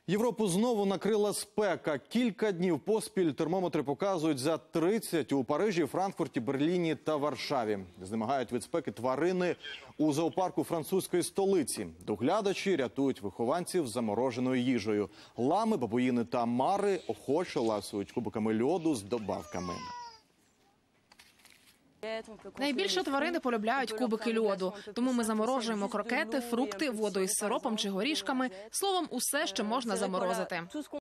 Європу знову накрила спека. Кілька днів поспіль термометри показують за 30 у Парижі, Франкфурті, Берліні та Варшаві. Знемагають від спеки тварини у зоопарку французької столиці. Доглядачі рятують вихованців замороженою їжею. Лами, бабуїни та мари охоче ласують кубиками льоду з добавками. Найбільше тварини полюбляють кубики льоду, тому ми заморожуємо крокети, фрукти, воду із сиропом чи горішками, словом, усе, що можна заморозити.